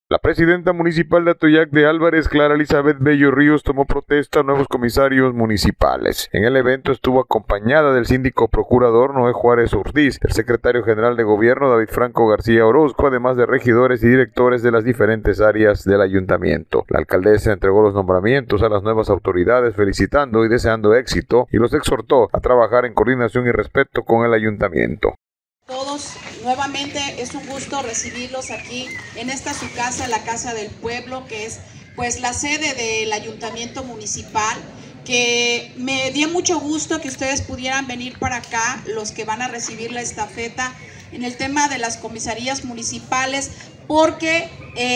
La presidenta municipal de Atoyac de Álvarez, Clara Elizabeth Bello Ríos, tomó protesta a nuevos comisarios municipales. En el evento estuvo acompañada del síndico procurador Noé Juárez Ortiz, el secretario general de gobierno David Franco García Orozco, además de regidores y directores de las diferentes áreas del ayuntamiento. La alcaldesa entregó los nombramientos a las nuevas autoridades, felicitando y deseando éxito, y los exhortó a trabajar en coordinación y respeto con el ayuntamiento. Todos, nuevamente es un gusto recibirlos aquí en esta su casa, la Casa del Pueblo, que es pues la sede del Ayuntamiento Municipal, que me dio mucho gusto que ustedes pudieran venir para acá, los que van a recibir la estafeta en el tema de las comisarías municipales, porque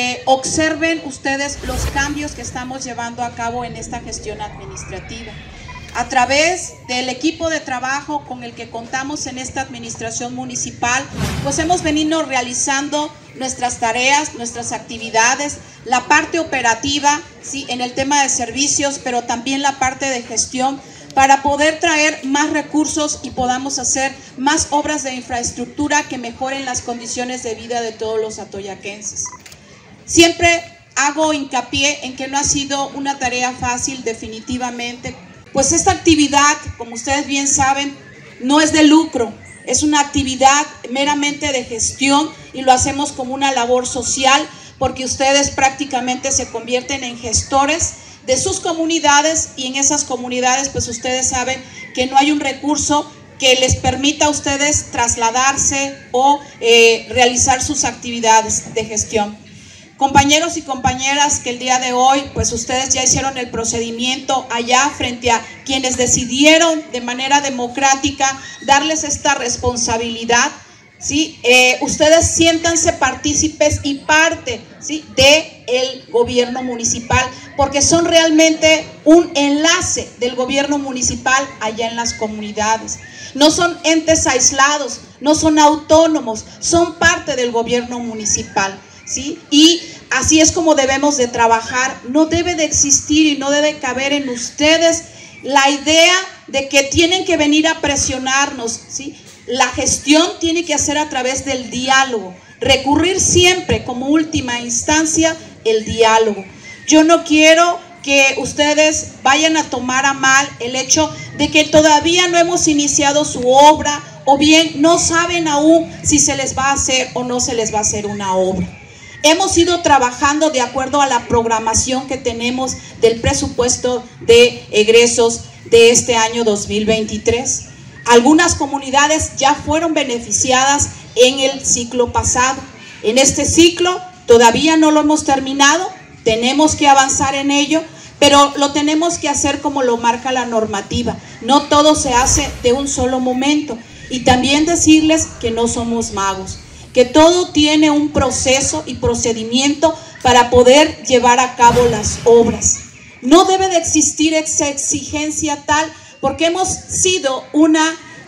observen ustedes los cambios que estamos llevando a cabo en esta gestión administrativa. A través del equipo de trabajo con el que contamos en esta administración municipal, pues hemos venido realizando nuestras tareas, nuestras actividades, la parte operativa, sí, en el tema de servicios, pero también la parte de gestión, para poder traer más recursos y podamos hacer más obras de infraestructura que mejoren las condiciones de vida de todos los atoyaquenses. Siempre hago hincapié en que no ha sido una tarea fácil, definitivamente. Pues esta actividad, como ustedes bien saben, no es de lucro, es una actividad meramente de gestión y lo hacemos como una labor social, porque ustedes prácticamente se convierten en gestores de sus comunidades, y en esas comunidades pues ustedes saben que no hay un recurso que les permita a ustedes trasladarse o realizar sus actividades de gestión. Compañeros y compañeras, que el día de hoy pues ustedes ya hicieron el procedimiento allá frente a quienes decidieron de manera democrática darles esta responsabilidad, ¿sí? Ustedes siéntanse partícipes y parte, ¿sí?, del gobierno municipal, porque son realmente un enlace del gobierno municipal allá en las comunidades. No son entes aislados, no son autónomos, son parte del gobierno municipal, ¿sí? Y así es como debemos de trabajar. No debe de existir y no debe caber en ustedes la idea de que tienen que venir a presionarnos, ¿sí? La gestión tiene que hacer a través del diálogo, recurrir siempre como última instancia el diálogo. Yo no quiero que ustedes vayan a tomar a mal el hecho de que todavía no hemos iniciado su obra, o bien no saben aún si se les va a hacer o no se les va a hacer una obra. Hemos ido trabajando de acuerdo a la programación que tenemos del presupuesto de egresos de este año 2023. Algunas comunidades ya fueron beneficiadas en el ciclo pasado. En este ciclo todavía no lo hemos terminado, tenemos que avanzar en ello, pero lo tenemos que hacer como lo marca la normativa. No todo se hace de un solo momento. Y también decirles que no somos magos, que todo tiene un proceso y procedimiento para poder llevar a cabo las obras. No debe de existir esa exigencia tal, porque hemos sido una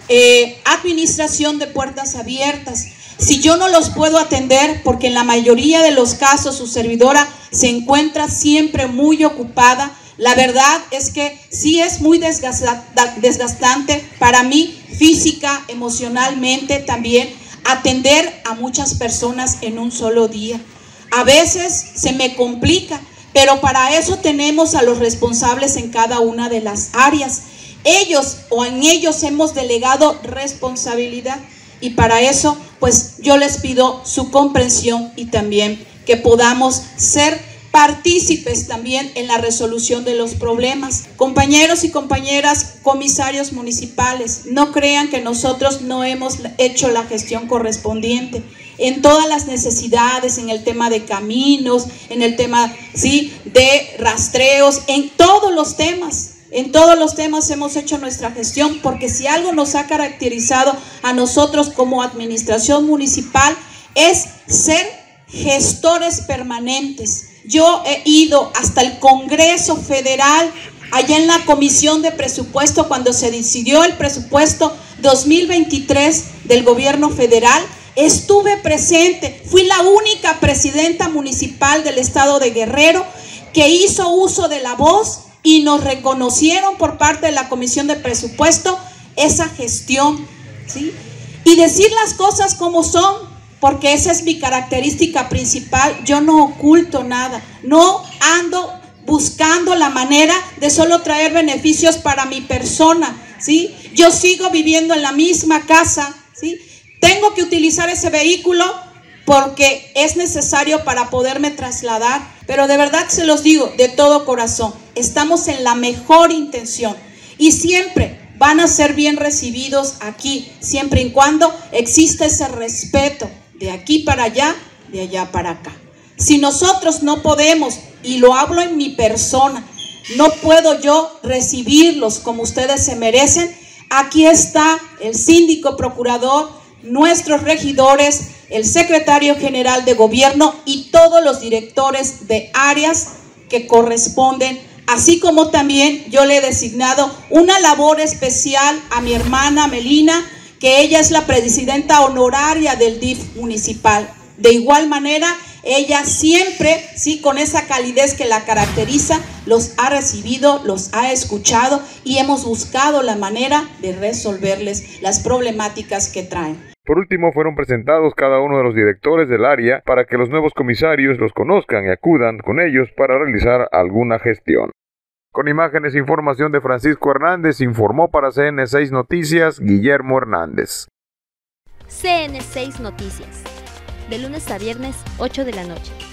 administración de puertas abiertas. Si yo no los puedo atender, porque en la mayoría de los casos su servidora se encuentra siempre muy ocupada, la verdad es que sí es muy desgastante para mí, física, emocionalmente también, atender a muchas personas en un solo día. A veces se me complica, pero para eso tenemos a los responsables en cada una de las áreas. Ellos o en ellos hemos delegado responsabilidad, y para eso pues yo les pido su comprensión y también que podamos ser partícipes también en la resolución de los problemas. Compañeros y compañeras, comisarios municipales, no crean que nosotros no hemos hecho la gestión correspondiente en todas las necesidades, en el tema de caminos, en el tema, ¿sí?, de rastreos, en todos los temas. En todos los temas hemos hecho nuestra gestión, porque si algo nos ha caracterizado a nosotros como administración municipal es ser gestores permanentes. Yo he ido hasta el Congreso Federal, allá en la Comisión de Presupuesto, cuando se decidió el presupuesto 2023 del gobierno federal. Estuve presente, fui la única presidenta municipal del estado de Guerrero que hizo uso de la voz, y nos reconocieron por parte de la Comisión de Presupuesto esa gestión, ¿sí? Y decir las cosas como son, porque esa es mi característica principal. Yo no oculto nada, no ando buscando la manera de solo traer beneficios para mi persona, ¿sí? Yo sigo viviendo en la misma casa, ¿sí? Tengo que utilizar ese vehículo porque es necesario para poderme trasladar, pero de verdad se los digo de todo corazón, estamos en la mejor intención y siempre van a ser bien recibidos aquí, siempre y cuando exista ese respeto de aquí para allá, de allá para acá. Si nosotros no podemos, y lo hablo en mi persona, no puedo yo recibirlos como ustedes se merecen, aquí está el síndico procurador, nuestros regidores, el secretario general de gobierno y todos los directores de áreas que corresponden, así como también yo le he designado una labor especial a mi hermana Melina, que ella es la presidenta honoraria del DIF municipal. De igual manera, ella siempre, sí, con esa calidez que la caracteriza, los ha recibido, los ha escuchado y hemos buscado la manera de resolverles las problemáticas que traen. Por último, fueron presentados cada uno de los directores del área para que los nuevos comisarios los conozcan y acudan con ellos para realizar alguna gestión. Con imágenes e información de Francisco Hernández, informó para CN6 Noticias, Guillermo Hernández. CN6 Noticias, de lunes a viernes, 8 de la noche.